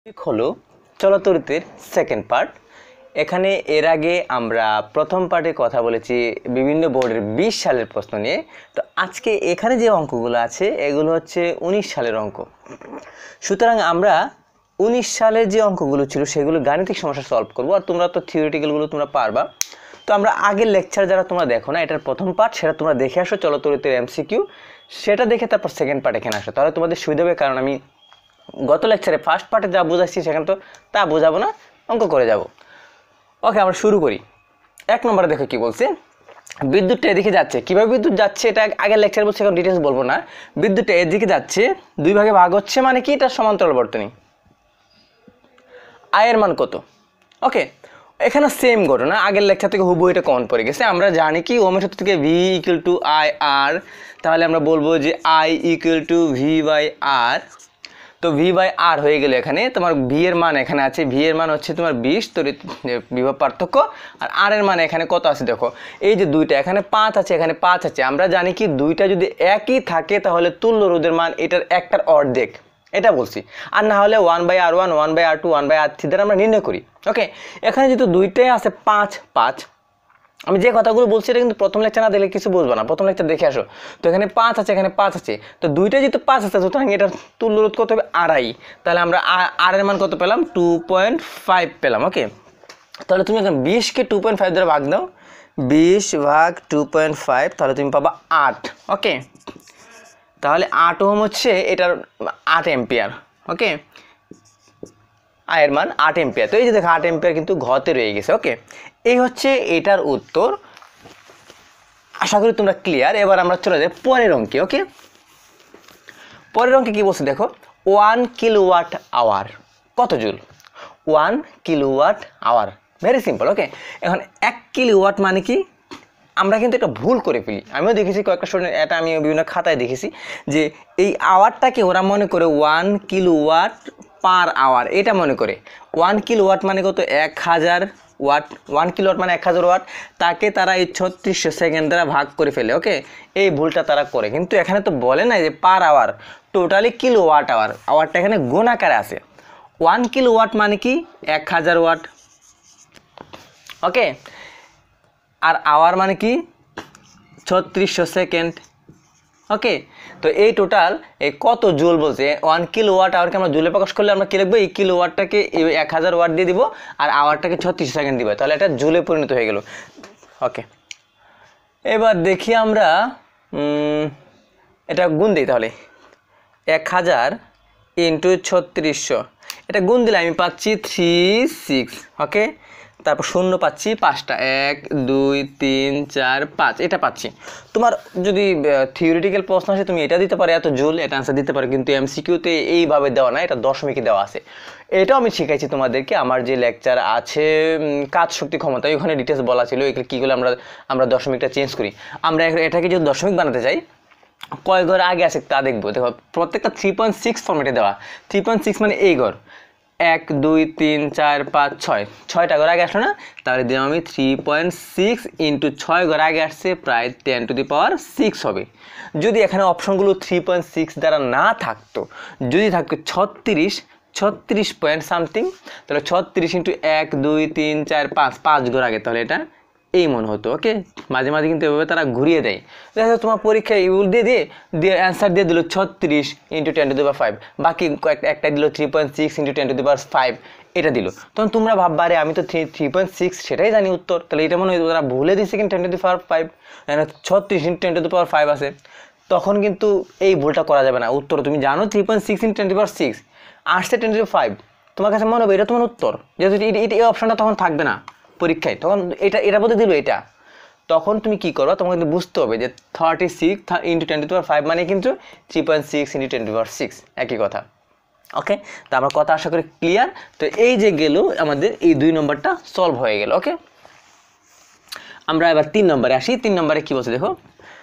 হলো চলতরিতের second part. এখানে এর আগে আমরা প্রথম পার্টে কথা বলেছি বিভিন্ন বোর্ডের 20 সালের প্রশ্ন নিয়ে। তো আজকে এখানে যে অঙ্কগুলো আছে এগুলো হচ্ছে 19 সালের অঙ্ক। সুতরাং আমরা 19 সালের যে অঙ্কগুলো ছিল সেগুলো গাণিতিক সমস্যা সলভ করবো, আর তোমরা তো থিওরিটিক্যালগুলো তোমরা পারবা। তো আমরা আগের লেকচার যারা তোমরা দেখো না, এটার প্রথম পার্ট সেটা তোমরা দেখে আসো, চলতরিতের MCQ সেটা দেখে তারপর সেকেন্ড পার্ট এখানে আসো, তাহলে তোমাদের সুবিধা হবে। কারণ আমি গত লেকচারে ফার্স্ট পার্টে যা বোঝাচ্ছি সেখানে তো তা বোঝাবো না, অঙ্ক করে যাব। ওকে, আমরা শুরু করি। 1 নম্বরে দেখো কি বলছে, বিদ্যুৎটা এদিকে যাচ্ছে। কীভাবে বিদ্যুৎ যাচ্ছে এটা আগের লেকচার বলছে, এখন ডিটেলস বলবো না। বিদ্যুৎটা এদিকে যাচ্ছে, দুই ভাগে ভাগ হচ্ছে, মানে কি এটা সমান্তরাল বর্তনী। আয়ের মান কত? ওকে, এখানে সেম ঘটনা, আগের লেকচার থেকে হুবহু এটা কমন পড়ে গেছে। আমরা জানি কি ওমের সূত্র থেকে V equal to I R, তাহলে আমরা বলবো যে I equal to V by R. তো ভি বাই আর হয়ে গেলে এখানে তোমার ভি এর মান এখানে আছে, ভি এর মান হচ্ছে তোমার 20 তড়িৎ বিভব পার্থক্য, আর আর এর মান এখানে কত আছে দেখো, এই যে দুইটা, এখানে 5 আছে এখানে 5 আছে। আমরা জানি কি দুইটা যদি একই থাকে তাহলে তুল্য রোধের মান এটার একটার অর্ধেক, এটা বলছি। আর না হলে 1/r1 1/r2 1/r3 দ্বারা আমরা নির্ণয় করি। ওকে, এখানে যেহেতু দুইটাই আছে 5 5, আমি যে কথাগুলো বলছি এটা কিন্তু প্রথম লেকচার না দেখলে কিছু বুঝবো না, প্রথম লেকচার দেখে আসো। তো এখানে 5 আছে এখানে 5 আছে, তো দুইটা যেহেতু 5 আছে সুতরাং এটার তুল্য রোধ কত হবে আড়াই। তাহলে আমরা আর এর মান কত পেলাম 2.5 পেলাম। ওকে, তাহলে তুমি এখন 20কে 2.5 দ্বারা ভাগ দাও, 20 ভাগ 2.5, তাহলে তুমি পাবা 8। ওকে, তাহলে 8 ওহম হচ্ছে এটার 8 এম্পিয়ার। ওকে, আয়ের মান 8 এম্পিয়ার। তো এই যে দেখো 8 এম্পিয়ার কিন্তু ঘতে রয়ে গেছে। ওকে, এই হচ্ছে এটার উত্তর। আশা করি তোমরা ক্লিয়ার। এবার আমরা চলে যাই পরের অঙ্কে। ওকে, পরের অঙ্কে কি বলছে দেখো, 1 কিলোওয়াট আওয়ার কত জুল? 1 kilowatt hour, very simple. Okay, এখন 1 কিলোওয়াট মানে কি? আমরা কিন্তু এটা ভুল করে ফেলি, আমিও দেখেছি কয়েকটা স্টুডেন্ট, এটা আমি বিভিন্ন খাতায় দেখেছি যে এই আওয়ারটাকে ওরা মনে করে 1 কিলোওয়াট পার আওয়ার, এটা মনে করে। 1 কিলোওয়াট মানে কত? 1000 ওয়াট। 1 কিলোওয়াট মানে 1000 ওয়াট, তাকে তারা এই 3600 সেকেন্ড দ্বারা ভাগ করে ফেলে। ওকে, এই ভুলটা তারা করে, কিন্তু এখানে তো বলে না যে per hour, totally kilowatt hour, আওয়ারটা এখানে গুণ আকারে আছে। 1 কিলোওয়াট মানে কি 1000 ওয়াট। ওকে, আর আওয়ার মানে কি 3600 সেকেন্ড। ওকে, তো এই টোটাল এই কত জুল বলছে, 1 কিলোওয়াট আওয়ারকে আমরা জুলে প্রকাশ করলে আমরা কী লিখবো, এই কিলোওয়াটটাকে 1000 ওয়াট দিয়ে দিব আর আওয়ারটাকে 3600 সেকেন্ড দিব, তাহলে এটা জুলে পরিণত হয়ে গেল। ওকে, এবার দেখি আমরা এটা গুণ দিই, তাহলে 1000 ইন্টু 3600, এটা গুণ দিলে আমি পাচ্ছি 36। ওকে, তারপর শূন্য পাচ্ছি 5টা, 1 2 3 4 5, এটা পাচ্ছি। তোমার যদি থিওরিটিক্যাল প্রশ্ন আসে তুমি এটা দিতে পারো, এত জুল, এটা আনসার দিতে পারো, কিন্তু MCQতে এইভাবে দেওয়া না, এটা দশমিকে দেওয়া আছে। এটাও আমি শিখাইছি তোমাদেরকে, আমার যে লেকচার আছে কাজ শক্তি ক্ষমতা, ওইখানে ডিটেলস বলা ছিল এগুলো কীগুলো আমরা দশমিকটা চেঞ্জ করি। আমরা এটাকে যদি দশমিক বানাতে চাই, কয় ঘর আগে আছে তা দেখবো। দেখো প্রত্যেকটা 3.6 ফর্মেটে দেওয়া। 3.6 মানে এই ঘর, 1 2 3 4 5 6, 6টা ঘর আগে আসলো না, তাহলে দিলাম আমি 3.6 ইন্টু 6 ঘর আগে আসছে, প্রায় 10 টু দি পাওয়ার 6 হবে। যদি এখানে অপশনগুলো 3.6 দ্বারা না থাকতো, যদি থাকতো 36 পয়েন্ট সামথিং, তাহলে 36 ইন্টু 1 2 3 4 5, 5 ঘর আগে, তাহলে এটা এই মনে হতো। ওকে, মাঝে মাঝে কিন্তু এভাবে তারা ঘুরিয়ে দেয়। দেখো তোমার পরীক্ষায় ইউল দিয়ে অ্যান্সার দিয়ে দিল 36 ইন্টু 10 টু দি পাওয়ার 5, বাকি একটা দিল 3.6 ইন্টু 10 টু দি পাওয়ার 5, এটা দিল। তখন তোমরা ভাববা আরে আমি তো 3.6 সেটাই জানি উত্তর, তাহলে এটা মনে হয় তারা ভুলে দিচ্ছে কিন্তু 10 to the power 5, 36 into 10 to the power 5 আছে। তখন কিন্তু এই ভুলটা করা যাবে না। উত্তর তুমি জানো 3.6 ইন্টু 10 টু দি পাওয়ার 6 আসছে 10 টু দি 5, তোমার কাছে মনে হবে এটা তোমার উত্তর, যেহেতু এই অপশনটা তখন থাকবে না পরীক্ষায়, তখন এটা বলতে দিল এটা। তখন তুমি কি করো, তোমাকে কিন্তু বুঝতে হবে যে 36 ইন্টু 10 টু দি পাওয়ার 5 মানে কিন্তু 3.6 ইন্টু 10 টু দি পাওয়ার 6, একই কথা। ওকে, তো আমার কথা আশা করি ক্লিয়ার। তো এই যে গেল আমাদের এই 2 নম্বরটা সলভ হয়ে গেল। ওকে, আমরা এবার 3 নম্বরে আসি। 3 নম্বরে কি বলছে দেখো,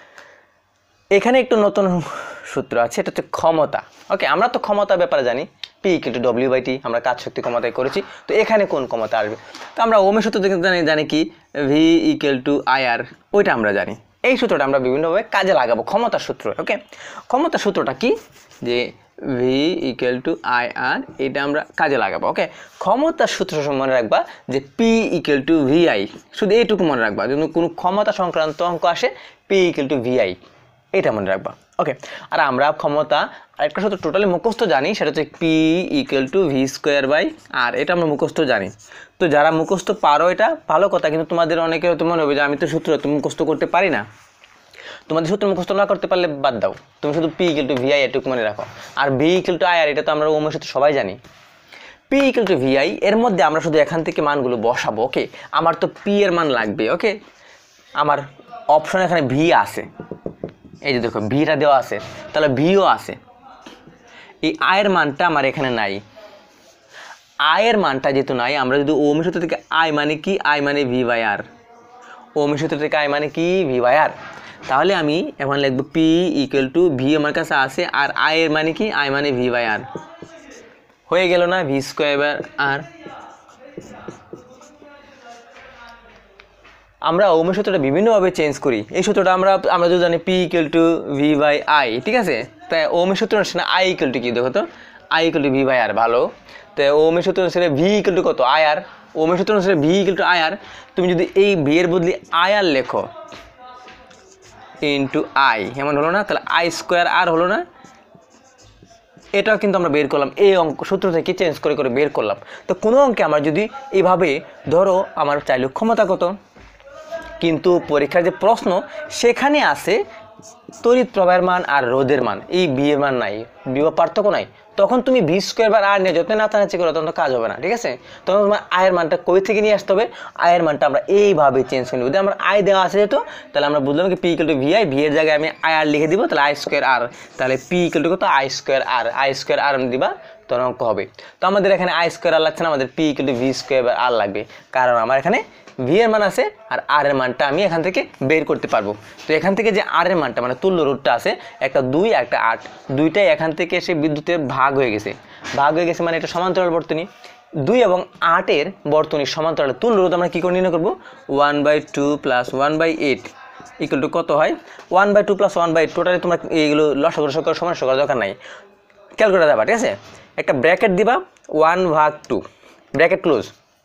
এখানে একটু নতুন সূত্র আছে, এটা হচ্ছে ক্ষমতা। ওকে, আমরা তো ক্ষমতার ব্যাপারে জানি, P ইকুয়াল টু W/T, আমরা কাজ শক্তি ক্ষমতায় করেছি। তো এখানে কোন ক্ষমতা আসবে, তো আমরা ওমের সূত্র থেকে জানি কি V ইকুয়াল টু IR, ওইটা আমরা জানি। এই সূত্রটা আমরা বিভিন্নভাবে কাজে লাগাবো, ক্ষমতার সূত্র। ওকে, ক্ষমতার সূত্রটা কি, যে V equal to I R, এটা আমরা কাজে লাগাবো। ওকে, ক্ষমতার সূত্র মনে রাখবা যে পি ইকুয়াল টু ভিআই, শুধু এইটুকু মনে রাখবা, যদি কোনো ক্ষমতা সংক্রান্ত অঙ্ক আসে পি ইকুয়াল টু ভিআই, এটা মনে রাখবা। ওকে, আর আমরা ক্ষমতা আরেকটা সূত্র টোটালি মুখস্থ জানি, সেটা হচ্ছে P equal to V square by R, এটা আমরা মুখস্থ জানি। তো যারা মুখস্থ পারো এটা ভালো কথা, কিন্তু তোমাদের অনেকের তো মনে হবে যে আমি তো সূত্র তো মুখস্থ করতে পারি না। তোমাদের সূত্র মুখস্থ না করতে পারলে বাদ দাও, তুমি শুধু পি ইকুয়াল টু ভিআই এটুকু মনে রাখো। আর V equal to I R, এটা তো আমরা ওমের সাথে সবাই জানি। পি ইকুয়াল টু ভিআই, এর মধ্যে আমরা শুধু এখান থেকে মানগুলো বসাবো। ওকে, আমার তো পি এর মান লাগবে। ওকে, আমার অপশন এখানে ভি আছে, এই যে দেখো ভিটা দেওয়া আছে, তাহলে ভিও আছে। এই আয়ের মানটা আমার এখানে নাই, আয়ের মানটা যেহেতু নাই, আমরা যদি ওমের সূত্র থেকে আই মানে কি, আই মানে ভি বাই আর, ওমের সূত্র থেকে আই মানে কি, ভি বাই আর, তাহলে আমি এখন লিখবো পি ইকুয়াল টু ভি আমার কাছে আছে, আর আই এর মানে কি, আই মানে ভি বাই আর, হয়ে গেল না, ভি স্কোয়ার বাই আর। আমরা ওমের সূত্রটা বিভিন্নভাবে চেঞ্জ করি। এই সূত্রটা আমরা যদি জানি P equal to V by I, ঠিক আছে, তাই ওমের সূত্র না আই ইকুয়াল টু কি, দেখো তো I equal to V by R, ভালো। তো ওমের সূত্র অনুসারে ভি ইকুয়াল টু কত, আই আর, ওমের সূত্র অনুসারে V equal to I R. তুমি যদি এই ভি এর বদলে আই আর লেখো ইন্টু আই, এমন হলো না, তাহলে আই স্কোয়ার আর হলো না। এটাও কিন্তু আমরা বের করলাম, এই অঙ্ক সূত্র থেকে চেঞ্জ করে করে বের করলাম। তো কোনো অঙ্কে আমার যদি এইভাবে ধরো, আমার চাইলে ক্ষমতা কত, কিন্তু পরীক্ষার যে প্রশ্ন সেখানে আছে তড়িৎ প্রবাহের মান আর রোধের মান, এই বি এর মান নাই, বি বা পার্থক্য নাই, তখন তুমি ভি স্কোয়ার বা আর নিয়ে যত নাচানাচি করো তখন তো কাজ হবে না, ঠিক আছে। তখন তোমার আয়ের মানটা কই থেকে নিয়ে আসতে হবে, আয়ের মানটা আমরা এইভাবে চেঞ্জ করে নেব। যদি আমার আয় দেওয়া আছে যেহেতু, তাহলে আমরা বুঝলাম কি P equal to V I, V এর জায়গায় আমি আই আর লিখে দিব, তাহলে আই স্কোয়ার আর, তাহলে পি ইকুয়াল টু কত, I square R, I square R দিবা, তখন অঙ্ক হবে। তো আমাদের এখানে আই স্কোয়ার আর লাগছে না, আমাদের P equal to V square R লাগবে, কারণ আমার এখানে ভি এর মান আছে আর আর এর মানটা আমি এখান থেকে বের করতে পারবো। তো এখান থেকে যে আর এর মানটা মানে তুল্য রোধটা আছে, একটা 2 একটা 8, দুইটাই এখান থেকে এসে বিদ্যুতের ভাগ হয়ে গেছে, মানে এটা সমান্তরাল বর্তনী। 2 এবং 8 এর বর্তনীর সমান্তরাল তুল্য রোধ আমরা কী করে নির্ণয় করবো, 1/2 প্লাস 1/8 ইকুয়াল টু কত হয়, 1/2 প্লাস 1/8। টোটালি তোমরা এইগুলো লসাগু করার সময় করার দরকার নাই, ক্যালকুলেটার দেবা, ঠিক আছে। একটা ব্র্যাকেট দিবা, 1/2 ব্র্যাকেট ক্লোজ,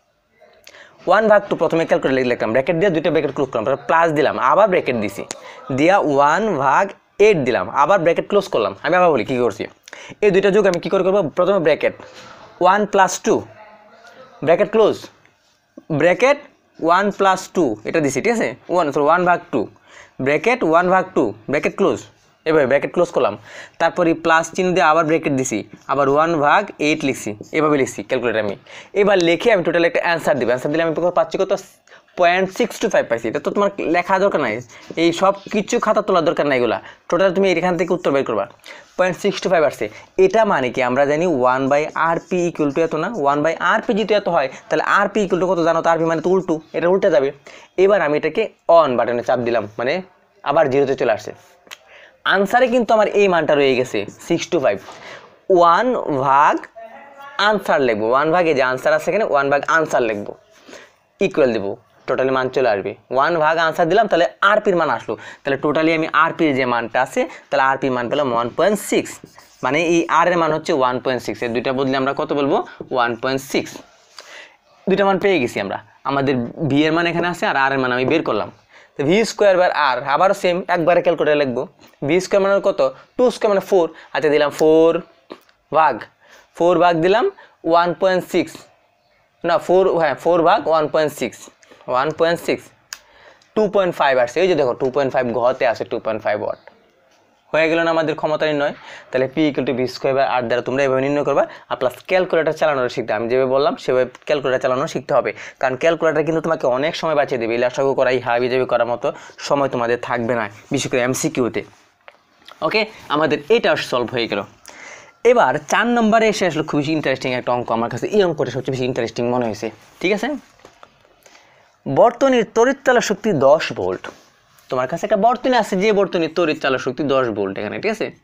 1/2 প্রথমে ক্যালকুলেটর লিখলাম, ব্র্যাকেট দিয়ে দুইটা ব্র্যাকেট ক্লোজ করলাম, প্লাস দিলাম, আবার ব্র্যাকেট দিছি, দিয়া 1/8 দিলাম, আবার ব্র্যাকেট ক্লোজ করলাম। আমি আবার বলি কী করছি, এই দুইটা যোগ আমি কী করে করবো, প্রথমে ব্র্যাকেট 1 + 2 ব্র্যাকেট ক্লোজ, ব্র্যাকেট 1 + 2 এটা দিছি, ঠিক আছে, 1/2 ব্র্যাকেট 1/2 ব্র্যাকেট ক্লোজ, এভাবে ব্র্যাকেট ক্লোজ করলাম, তারপরে প্লাস চিহ্ন দিয়ে আবার ব্র্যাকেট দিছি, আবার 1/8 লিখছি, এভাবে লিখছি ক্যালকুলেটার আমি। এবার লিখে আমি টোটাল একটা অ্যান্সার দিব, অ্যান্সার দিলে আমি পাচ্ছি কত, 0.625 পাইছি। এটা তো তোমার লেখা দরকার নাই, এই সব কিছু খাতা তোলার দরকার নাই, এগুলা টোটাল তুমি এখান থেকে উত্তর বের করবা, 0.625 আসছে। এটা মানে কি, আমরা জানি 1/rp ইকুয়াল টু এত না, 1/rp যেহেতু এত হয়, তাহলে rp ইকুয়াল টু কত জানো, তো rp মানে তো উল্টো, এটা উল্টে যাবে। এবার আমি এটাকে অন বাটনে চাপ দিলাম, মানে আবার জিরোতে চলে আসছে। আনসারে কিন্তু আমার এই মানটা রয়ে গেছে 625, 1/, আনসার লিখবো, 1/, যে আনসার আছে এখানে 1/, আনসার লিখবো, ইকুয়াল দেবো, টোটালি মান চলে আসবে, 1/, আনসার দিলাম, তাহলে আরপির মান আসলো, তাহলে টোটালি আমি আরপির যে মানটা আছে, তাহলে আরপির মান পেলাম 1.6, মানে এই আর এর মান হচ্ছে 1.6, এর দুইটা বদলে আমরা কত বলবো, 1.6, দুইটা মান পেয়ে গেছি আমরা। আমাদের ভি এর মান এখানে আছে আর আর এর মান আমি বের করলাম, তো ভি স্কোয়ার বাই আর, আবারও সেম একবারে ক্যালকুলেটার লিখবো, ভি স্কোয়ার মানে কত, 2 স্কোয়ার মানে 4, আচ্ছা দিলাম 4 ভাগ দিলাম 1.6, না 4, হ্যাঁ 4/, 1.6, 2.5 আসছে, এই যে দেখো 2.5 ঘতে আসে, 2.5 ওয়াট হয়ে গেল না আমাদের ক্ষমতা নির্ণয়। তাহলে P equal to V square by R দ্বারা তোমরা এভাবে নির্ণয় করবা, আর প্লাস ক্যালকুলেটার চালানোর শিখতে, আমি যেভাবে বললাম সেভাবে ক্যালকুলেটার চালানো শিখতে হবে, কারণ ক্যালকুলেটার কিন্তু তোমাকে অনেক সময় বাঁচিয়ে দেবে, লসাগু করা, হাবি জাবি করার মতো সময় তোমাদের থাকবে না, বিশেষ করে এমসিকিউতে। ওকে, আমাদের এটা সলভ হয়ে গেল। এবার 4 নম্বরে এসে আসলে খুবই ইন্টারেস্টিং একটা অঙ্ক, আমার কাছে এই অঙ্কটা সবচেয়ে বেশি ইন্টারেস্টিং মনে হয়েছে, ঠিক আছে। বর্তনীর তড়িৎ চালক শক্তি 10 ভোল্ট, তোমার কাছে একটা বর্তনী আছে, যে বর্তনীর তড়িৎ চালক শক্তি 10 ভোল্ট এখানে, ঠিক আছে,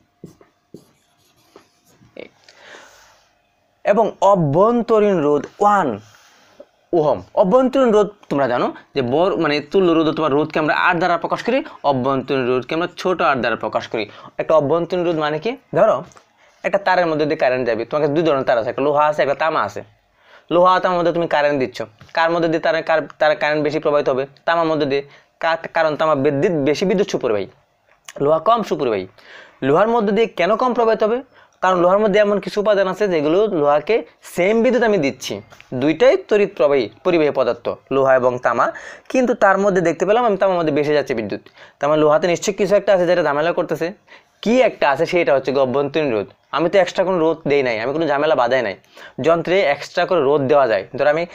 এবং অভ্যন্তরীণ রোধ 1 ওহম। অভ্যন্তরীণ রোধ তোমরা জানো যে মানে তুল্য রোধ, তোমার রোধকে আমরা আর দ্বারা প্রকাশ করি, অভ্যন্তরীণ রোধকে আমরা ছোট আর দ্বারা প্রকাশ করি। একটা অভ্যন্তরীণ রোধ মানে কি, ধরো একটা তারের মধ্যে দিয়ে কারেন্ট যাবে, তোমার কাছে দুই ধরনের তার আছে, একটা লোহা আছে একটা তামা আছে। লোহা তামার মধ্যে তুমি কারেন্ট দিচ্ছ, কার মধ্যে দিয়ে তার কারেন্ট বেশি প্রবাহিত হবে? তামার মধ্যে দিয়ে। কারণ তামা বেশি বিদ্যুৎ সুপরিবাহী, লোহা কম সুপরিবাহী। লোহার মধ্যে দিয়ে কেন কম প্রবাহিত হবে? কারণ লোহার মধ্যে এমন কিছু উপাদান আছে যেগুলো লোহাকে সেম বিদ্যুৎ আমি দিচ্ছি, দুইটাই তড়িৎ পরিবাহী পদার্থ লোহা এবং তামা, কিন্তু তার মধ্যে দেখতে পেলাম আমি তামার মধ্যে বেশি যাচ্ছে বিদ্যুৎ। তার মানে লোহাতে নিশ্চয়ই কিছু একটা আছে যেটা ঝামেলা করতেছে। কি একটা আছে সেটা হচ্ছে অভ্যন্তরীণ রোধ। আমি তো এক্সট্রা কোনো রোধ দেই নাই, আমি কোনো ঝামেলা বাধাই নাই। যন্ত্রে এক্সট্রা করে রোধ দেওয়া যায়, ধর আমি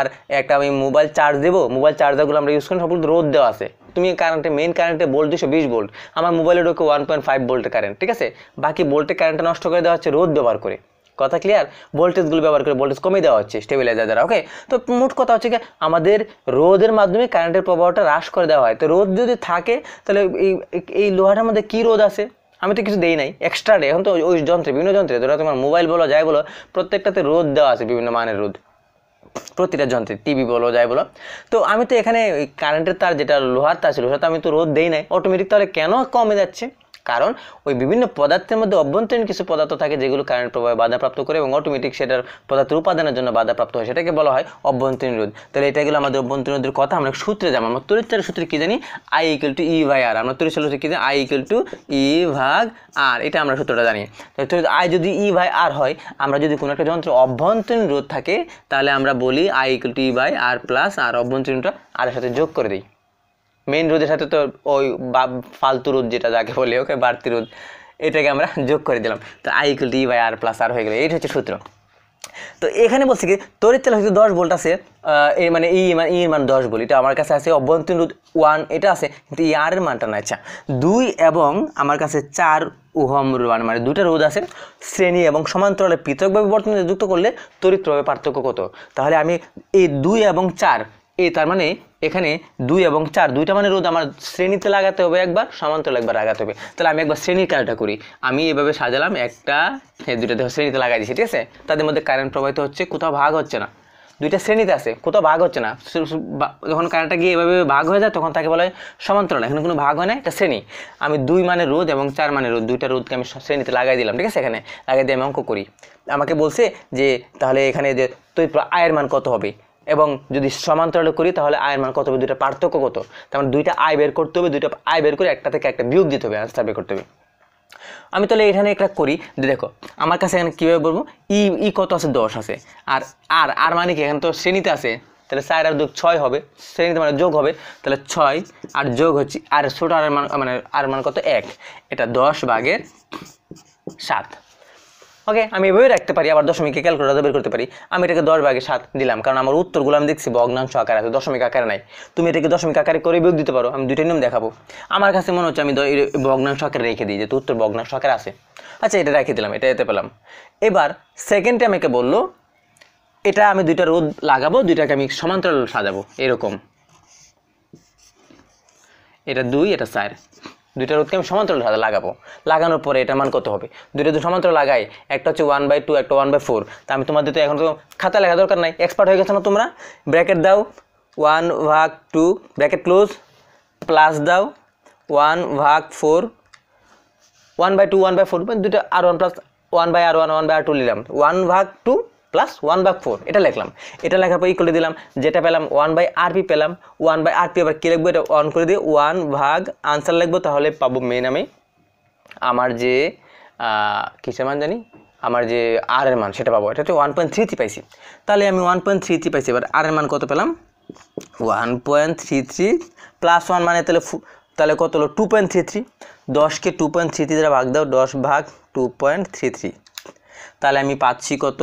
আমি মোবাইল চার্জ দেবো, মোবাইল চার্জারগুলো আমরা ইউজ করি সবগুলো রোধ দেওয়া আছে। তুমি মেইন কারেন্টে ভোল্ট 220 ভোল্ট, আমার মোবাইলে ঢোকে 1.5 ভোল্টের কারেন্ট, ঠিক আছে? বাকি ভোল্টের কারেন্টটা নষ্ট করে দেওয়া হচ্ছে রোধ ব্যবহার করে। কথা ক্লিয়ার? ভোল্টেজগুলো ব্যবহার করে ভোল্টেজ কমিয়ে দেওয়া হচ্ছে স্টেবিলাইজার দ্বারা। ওকে, তো মোট কথা হচ্ছে কি আমাদের রোধের মাধ্যমে কারেন্টের প্রবাহটা হ্রাস করে দেওয়া হয়। তো রোধ যদি থাকে তাহলে এই লোহাটার মধ্যে কী রোধ আছে? আমি তো কিছু দেই নাই এক্সট্রা ডে। এখন তো ওই যন্ত্রে বিভিন্ন যন্ত্রে ধরো তোমার মোবাইল বলো যাই বলো প্রত্যেকটাতে রোধ দেওয়া আছে, বিভিন্ন মানের রোধ প্রতিটা যন্ত্রে, টিভি বলো যাই বলো। তো আমি তো এখানে কারেন্টের তার যেটা লোহার তার ছিল সেটা আমি তো রোধ দেই নাই, অটোমেটিক তাহলে কেন কমে যাচ্ছে? কারণ ওই বিভিন্ন পদার্থের মধ্যে অভ্যন্তরীণ কিছু পদার্থ থাকে যেগুলো কারেন্ট প্রবাহে বাধাপ্রাপ্ত করে এবং অটোমেটিক সেটার পদার্থের উপাদানের জন্য বাধাপ্রাপ্ত হয়, সেটাকে বলা হয় অভ্যন্তরীণ রোধ। তাহলে এটা গেলো আমাদের অভ্যন্তরীণ রোধের কথা। আমরা সূত্রে যাবো, আমরা তড়িৎ চালের সূত্রে কী জানি? I = E/R। আমরা তড়িৎ চালের সূত্রে কী জানি? I = E/R, এটা আমরা সূত্রটা জানি। তো I যদি E/R হয়, আমরা যদি কোনো একটা যন্ত্রের অভ্যন্তরীণ রোধ থাকে তাহলে আমরা বলি I = E/R প্লাস আর অভ্যন্তরীণটা আর এর সাথে যোগ করে দিই। মেইন রোধের সাথে তো ওই ফালতু রোধ যেটা যাকে বলি, ওকে বাড়তি রোধ, এটাকে আমরা যোগ করে দিলাম। তো I = E/R প্লাস আর হয়ে গেল, এইটা হচ্ছে সূত্র। তো এখানে বলছি কি তড়িৎ চালক হচ্ছে 10 ভোল্ট আছে, এই মানে এর মান 10 ভোল্ট, এটা আমার কাছে আছে। অভ্যন্তরীণ রোধ 1 এটা আছে, কিন্তু আর এর মানটা না। আচ্ছা 2 এবং আমার কাছে 4 ওহম মান, মানে দুটো রোধ আছে শ্রেণী এবং সমান্তরালে পৃথকভাবে বর্তনীতে যুক্ত করলে তড়িৎ প্রবাহের পার্থক্য কত? তাহলে আমি এই 2 এবং 4 তার মানে এখানে 2 এবং 4 দুইটা মানে রোধ আমার শ্রেণীতে লাগাতে হবে একবার, সমান্তরালে একবার লাগাতে হবে। তাহলে আমি একবার শ্রেণীর কাজটা করি। আমি এভাবে সাজালাম, একটা দুইটা দেখো শ্রেণীতে লাগাই দিচ্ছি, ঠিক আছে? তাদের মধ্যে কারেন্ট প্রবাহিত হচ্ছে, কোথাও ভাগ হচ্ছে না, দুইটা শ্রেণীতে আছে, কোথাও ভাগ হচ্ছে না। যখন কারেন্টটা গিয়ে এভাবে ভাগ হয়ে যায় তখন তাকে বলা হয় সমান্তরাল। এখানে কোনো ভাগ হয় না, এটা শ্রেণী। আমি 2 মানের রোধ এবং 4 মানের রোধ, দুইটা রোধকে আমি শ্রেণীতে লাগাই দিলাম, ঠিক আছে? এখানে লাগাই দিয়ে আমি অঙ্ক করি। আমাকে বলছে যে তাহলে এখানে যে তড়িৎ প্রবাহ আয়ের মান কত হবে, এবং যদি সমান্তরালে করি তাহলে আয়ের মান কত হবে, দুইটা পার্থক্য কত। তার মানে দুইটা আয় বের করতে হবে, দুইটা আয় বের করে একটা থেকে একটা বিয়োগ দিতে হবে, আনসার বের করতে হবে। আমি তাহলে এখানে একটা করি, দেখো আমার কাছে এখানে কীভাবে বলবো, ই কত আছে? 10 আছে। আর আর আর মানে কি এখানে তো শ্রেণীতে আছে, তাহলে 4 আর 2 6 হবে, শ্রেণীতে মানে যোগ হবে, তাহলে 6 আর যোগ হচ্ছে আর ছোটো আর মান, মানে আর মান কত? 1। এটা 10/7। ওকে, আমি এভাবে রাখতে পারি, আবার দশমিকে ক্যালকুলেটর বের করতে পারি। আমি এটাকে 10/7 দিলাম, কারণ আমার উত্তরগুলো আমি দেখছি ভগ্নাংশ আকারে আছে, দশমিক আকারে নাই। তুমি এটাকে দশমিক আকারে করে বিয়োগ দিতে পারো, আমি দুইটা নিয়ম দেখাবো। আমার কাছে মনে হচ্ছে আমি ভগ্নাংশ আকারে রেখে দিই, যেহেতু উত্তর ভগ্নাংশ আকারে আছে। আচ্ছা এটা রেখে দিলাম, এটা এতে পেলাম। এবার সেকেন্ডে আমাকে বললো এটা আমি দুইটা রোধ লাগাবো, দুইটাকে আমি সমান্তরাল সাজাবো এরকম, এটা 2 এটা 4, দুইটা রোধকে আমি সমান্তরাল লাগাবো। লাগানোর পরে এটার মান কত হবে? দুইটা যদি সমান্তরাল লাগাই, একটা হচ্ছে 1/2 একটা 1/4। তা আমি তোমাদের তো এখন তো খাতা লেখা দরকার নাই, এক্সপার্ট হয়ে গেছো না তোমরা। ব্র্যাকেট দাও 1/2 ব্র্যাকেট ক্লোজ, প্লাস দাও 1/4, 1/2 1/4, দুইটা R1 প্লাস 1/R1 1/R2 নিলাম, 1/2 প্লাস 1/4 এটা লিখলাম। এটা লেখার পর ইকুয়াল দিলাম, যেটা পেলাম 1/RP পেলাম। 1/RP আবার কী লিখবো? এটা অন করে দিয়ে 1 আনসার লিখবো, তাহলে পাবো মেন আমি আমার যে কিসের মান জানি, আমার যে আর এর মান সেটা পাবো। এটা হচ্ছে 1.33 পাইছি। তাহলে আমি 1.33 পাইছি। এবার আর এর মান কত পেলাম? 1.33 প্লাস 1 মানে তাহলে কত হলো? 2.33। 10কে 2.33 দ্বারা ভাগ দাও, 10/2.33। তাহলে আমি পাচ্ছি কত?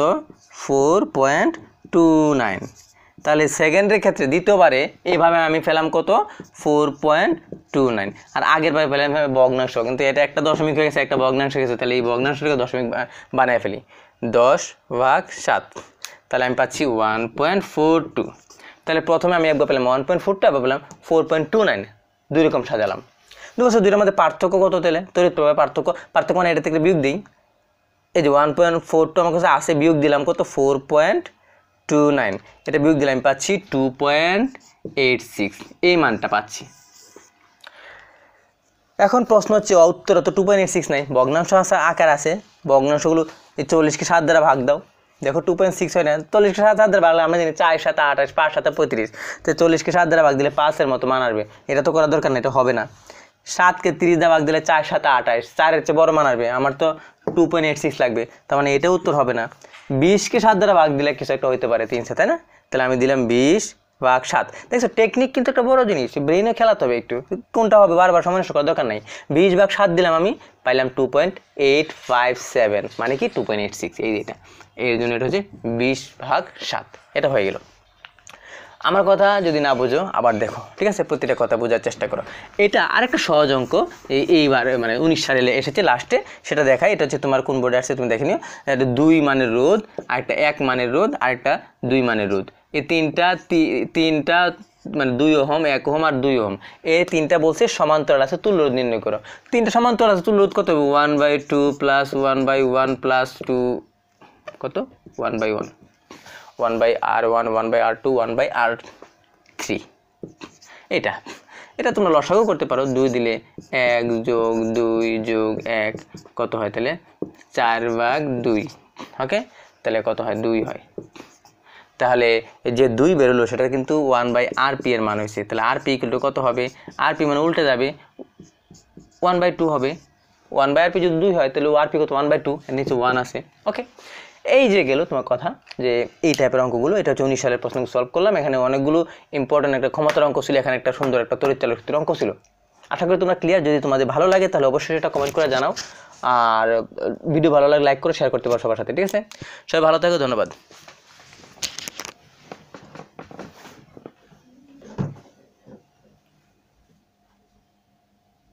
4.29। তাহলে সেকেন্ডের ক্ষেত্রে দ্বিতীয়বারে এইভাবে আমি পেলাম কত? 4.29। আর আগের বারে পেলাম ভগ্নাংশ, কিন্তু এটা একটা দশমিক হয়ে গেছে, একটা ভগ্নাংশ হয়ে গেছে, তাহলে এই ভগ্নাংশটাকে দশমিক বানিয়ে ফেলি, 10/7। তাহলে আমি পাচ্ছি 1.42। তাহলে প্রথমে আমি একবার পেলাম 1.42, একবার পেলাম 4.29, দুই রকম সাজালাম। দুইটার মধ্যে পার্থক্য কত? তাহলে তড়িৎ প্রবাহের পার্থক্য মানে এটা থেকে বিয়োগ দিই। এই যে 1.42 আমার কাছে আসে, বিয়োগ দিলাম কত? 4.29। এটা বিয়োগ দিলাম, আমি পাচ্ছি 2.86, এই মানটা পাচ্ছি। এখন প্রশ্ন হচ্ছে উত্তর তো 2.86 নাই, ভগ্নাংশ আকার আছে, ভগ্নাংশগুলো এই 40কে 7 দ্বারা ভাগ দাও। দেখো 2.6 হয় না, 40কে 7 দ্বারা ভাগ আমরা জানি 4 7 28, 5 7 35, তো 40কে 7 দ্বারা ভাগ দিলে 5-এর মতো মান আসবে। এটা তো করার দরকার নেই, এটা হবে না। 7কে 30 দ্বারা ভাগ দিলে 4 7 28, 4-এর চেয়ে বড় মান আসবে, আমার তো 2.86 লাগবে, তার মানে এটা উত্তর হবে না। 20কে 7 দ্বারা ভাগ দিলে কিছু একটা হইতে পারে 300, তাই না? তাহলে আমি দিলাম 20/7। দেখছো টেকনিক কিন্তু একটা বড় জিনিস, ব্রেইনে খেলাতে হবে একটু, কোনটা হবে বারবার সমস্যা করার দরকার নাই। 20/7 দিলাম, আমি পাইলাম 2.857, মানে কি 2.86, এই এটা এর জন্য এটা হচ্ছে 20/7, এটা হয়ে গেল। আমার কথা যদি না বুঝো আবার দেখো, ঠিক আছে, প্রতিটা কথা বোঝার চেষ্টা করো। এটা আরেকটা সহজ অঙ্ক এইবার মানে 19 সালে এসেছে লাস্টে, সেটা দেখাই। এটা হচ্ছে তোমার কোন বোর্ডে আসছে তুমি দেখে নিও। এটা 2 মানের রোধ, আরেকটা 1 মানের রোধ, আরেকটা 2 মানের রোধ। এই তিনটা মানে 2 ওহম, 1 ওহম আর 2 ওহম, এই তিনটা বলছে সমান্তরাল আছে, তুল্য রোধ নির্ণয় করো। তিনটা সমান্তরাল আছে, তুল্য রোধ কত হবে? 1/2 প্লাস 1/1 প্লাস 2 কত? 1/1, 1/r1, 1/r2, 1/r3। এটা তোমরা লসাগু করতে পারো। 2 দিলে 1 যোগ 2 যোগ 1 কত হয়? তাহলে 4/2। ওকে, তাহলে কত হয়? 2 হয়। তাহলে যে 2 বেরোলো সেটা কিন্তু 1/rp এর মান হয়েছে। তাহলে rp কিন্তু কত হবে? rp মানে উল্টে যাবে, 1/2 হবে। 1/rp যদি 2 হয় তাহলে rp কত? 1/2, এর নিচে 1 আছে। ওকে, এই যে গেল তোমার কথা যে এই টাইপের অঙ্কগুলো। এটা হচ্ছে 19 সালের প্রশ্ন সলভ করলাম। এখানে অনেকগুলো ইম্পর্টেন্ট একটা ক্ষমতার অঙ্ক ছিল, এখানে একটা সুন্দর একটা তড়িৎচালক শক্তির অঙ্ক ছিল। আশা করি তোমরা ক্লিয়ার। যদি তোমাদের ভালো লাগে তাহলে অবশ্যই সেটা কমেন্ট করে জানাও, আর ভিডিও ভালো লাগলে লাইক করে শেয়ার করতে পারো সবার সাথে, ঠিক আছে? সবাই ভালো থাকো, ধন্যবাদ।